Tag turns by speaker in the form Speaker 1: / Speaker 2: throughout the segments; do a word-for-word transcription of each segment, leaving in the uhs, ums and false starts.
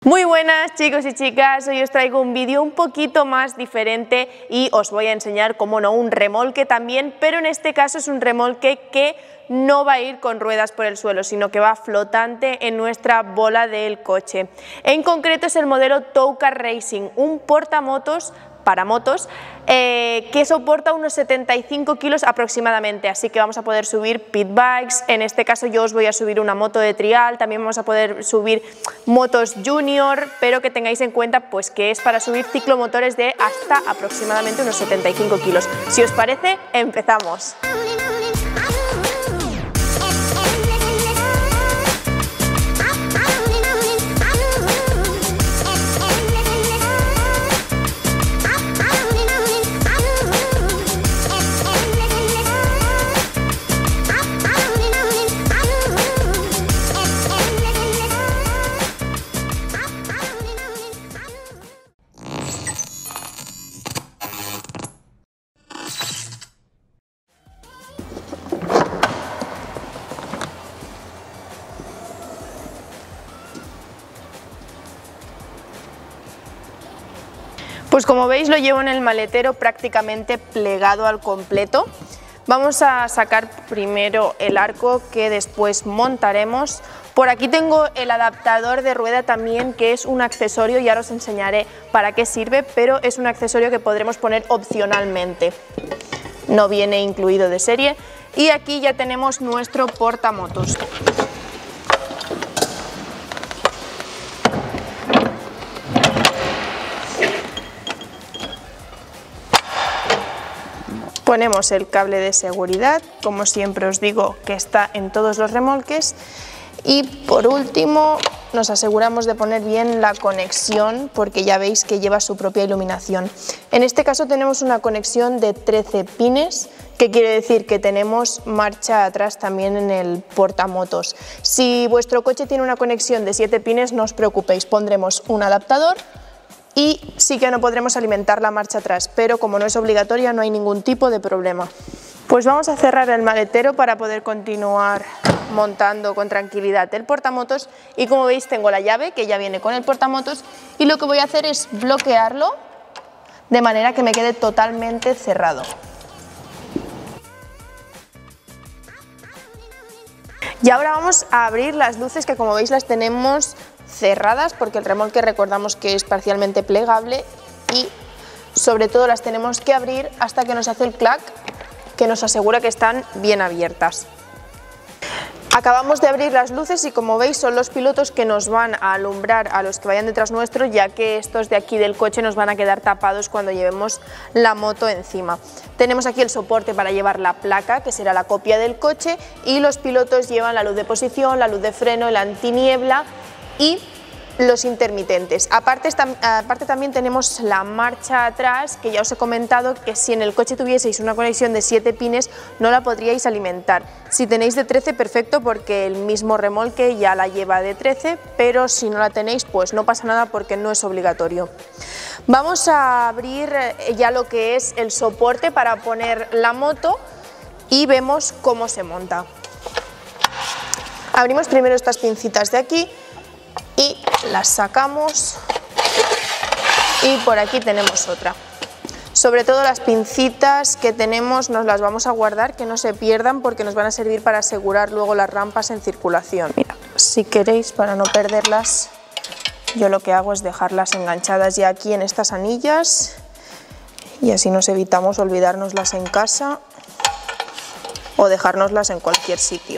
Speaker 1: Muy buenas chicos y chicas, hoy os traigo un vídeo un poquito más diferente y os voy a enseñar, como no, un remolque también, pero en este caso es un remolque que no va a ir con ruedas por el suelo, sino que va flotante en nuestra bola del coche. En concreto es el modelo Tow Car Racing, un portamotos para motos eh, que soporta unos setenta y cinco kilos aproximadamente, así que vamos a poder subir pit bikes. En este caso yo os voy a subir una moto de trial, también vamos a poder subir motos junior, pero que tengáis en cuenta pues que es para subir ciclomotores de hasta aproximadamente unos setenta y cinco kilos. Si os parece, empezamos. Pues como veis lo llevo en el maletero prácticamente plegado al completo. Vamos a sacar primero el arco que después montaremos. Por aquí tengo el adaptador de rueda también, que es un accesorio, y ahora os enseñaré para qué sirve, pero es un accesorio que podremos poner opcionalmente. No viene incluido de serie. Y aquí ya tenemos nuestro portamotos. Ponemos el cable de seguridad, como siempre os digo que está en todos los remolques, y por último nos aseguramos de poner bien la conexión, porque ya veis que lleva su propia iluminación. En este caso tenemos una conexión de trece pines, que quiere decir que tenemos marcha atrás también en el portamotos. Si vuestro coche tiene una conexión de siete pines, no os preocupéis, pondremos un adaptador y sí que no podremos alimentar la marcha atrás, pero como no es obligatoria no hay ningún tipo de problema. Pues vamos a cerrar el maletero para poder continuar montando con tranquilidad el portamotos, y como veis tengo la llave que ya viene con el portamotos, y lo que voy a hacer es bloquearlo de manera que me quede totalmente cerrado. Y ahora vamos a abrir las luces, que como veis las tenemos cerradas porque el remolque recordamos que es parcialmente plegable, y sobre todo las tenemos que abrir hasta que nos hace el clac, que nos asegura que están bien abiertas. Acabamos de abrir las luces y como veis son los pilotos que nos van a alumbrar a los que vayan detrás nuestro, ya que estos de aquí del coche nos van a quedar tapados cuando llevemos la moto encima. Tenemos aquí el soporte para llevar la placa, que será la copia del coche, y los pilotos llevan la luz de posición, la luz de freno, el antiniebla y los intermitentes. Aparte, aparte también tenemos la marcha atrás, que ya os he comentado que si en el coche tuvieseis una conexión de siete pines no la podríais alimentar. Si tenéis de trece, perfecto, porque el mismo remolque ya la lleva de trece, pero si no la tenéis pues no pasa nada porque no es obligatorio. Vamos a abrir ya lo que es el soporte para poner la moto y vemos cómo se monta. Abrimos primero estas pincitas de aquí y las sacamos, y por aquí tenemos otra. Sobre todo las pincitas que tenemos nos las vamos a guardar, que no se pierdan, porque nos van a servir para asegurar luego las rampas en circulación. Mira, si queréis, para no perderlas, yo lo que hago es dejarlas enganchadas ya aquí en estas anillas, y así nos evitamos olvidárnoslas en casa o dejárnoslas en cualquier sitio.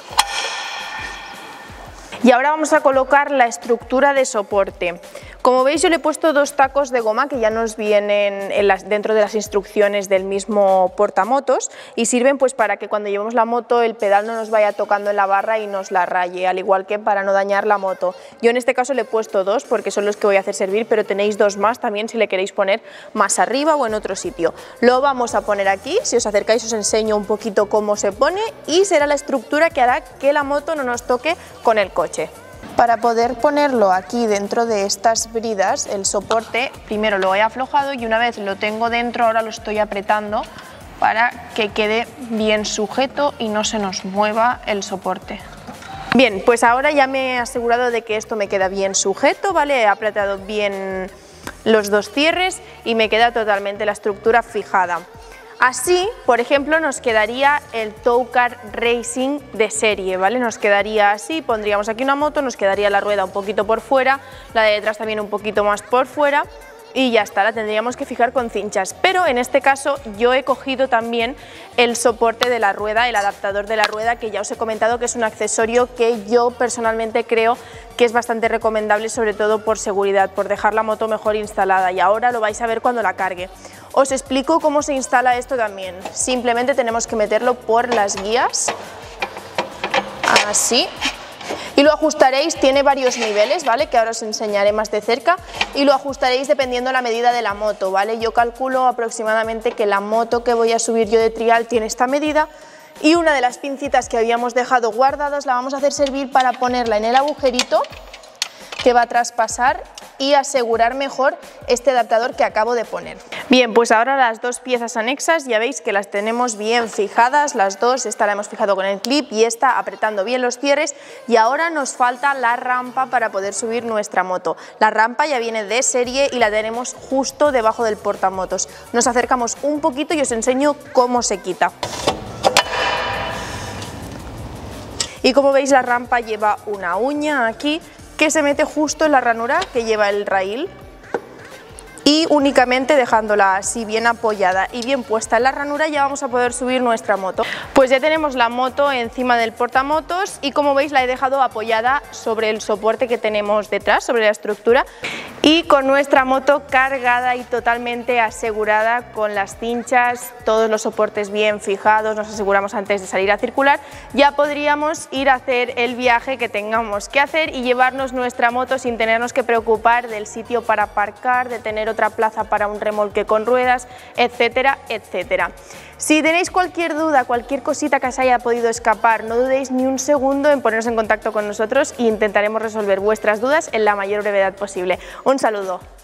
Speaker 1: Y ahora vamos a colocar la estructura de soporte. Como veis yo le he puesto dos tacos de goma que ya nos vienen en las, dentro de las instrucciones del mismo portamotos, y sirven pues para que cuando llevemos la moto el pedal no nos vaya tocando en la barra y nos la raye, al igual que para no dañar la moto. Yo en este caso le he puesto dos porque son los que voy a hacer servir, pero tenéis dos más también si le queréis poner más arriba o en otro sitio. Lo vamos a poner aquí, si os acercáis os enseño un poquito cómo se pone, y será la estructura que hará que la moto no nos toque con el coche. Para poder ponerlo aquí dentro de estas bridas, el soporte primero lo he aflojado y una vez lo tengo dentro ahora lo estoy apretando para que quede bien sujeto y no se nos mueva el soporte. Bien, pues ahora ya me he asegurado de que esto me queda bien sujeto, ¿vale? He apretado bien los dos cierres y me queda totalmente la estructura fijada. Así, por ejemplo, nos quedaría el Tow Car Racing de serie, ¿vale? Nos quedaría así, pondríamos aquí una moto, nos quedaría la rueda un poquito por fuera, la de detrás también un poquito más por fuera, y ya está, la tendríamos que fijar con cinchas. Pero en este caso yo he cogido también el soporte de la rueda, el adaptador de la rueda, que ya os he comentado que es un accesorio que yo personalmente creo que es bastante recomendable, sobre todo por seguridad, por dejar la moto mejor instalada, y ahora lo vais a ver cuando la cargue. Os explico cómo se instala esto también. Simplemente tenemos que meterlo por las guías, así. Y lo ajustaréis, tiene varios niveles, ¿vale? Que ahora os enseñaré más de cerca, y lo ajustaréis dependiendo la medida de la moto, ¿vale? Yo calculo aproximadamente que la moto que voy a subir yo de trial tiene esta medida, y una de las pincitas que habíamos dejado guardadas la vamos a hacer servir para ponerla en el agujerito que va a traspasar y asegurar mejor este adaptador que acabo de poner. Bien, pues ahora las dos piezas anexas ya veis que las tenemos bien fijadas, las dos, esta la hemos fijado con el clip y esta apretando bien los cierres, y ahora nos falta la rampa para poder subir nuestra moto. La rampa ya viene de serie y la tenemos justo debajo del portamotos. Nos acercamos un poquito y os enseño cómo se quita. Y como veis, la rampa lleva una uña aquí que se mete justo en la ranura que lleva el raíl, y únicamente dejándola así bien apoyada y bien puesta en la ranura ya vamos a poder subir nuestra moto. Pues ya tenemos la moto encima del portamotos y como veis la he dejado apoyada sobre el soporte que tenemos detrás, sobre la estructura, y con nuestra moto cargada y totalmente asegurada con las cinchas, todos los soportes bien fijados, nos aseguramos antes de salir a circular, ya podríamos ir a hacer el viaje que tengamos que hacer y llevarnos nuestra moto sin tenernos que preocupar del sitio para aparcar, de tener otra plaza para un remolque con ruedas, etcétera, etcétera. Si tenéis cualquier duda, cualquier cosita que os haya podido escapar, no dudéis ni un segundo en poneros en contacto con nosotros e intentaremos resolver vuestras dudas en la mayor brevedad posible. Un saludo.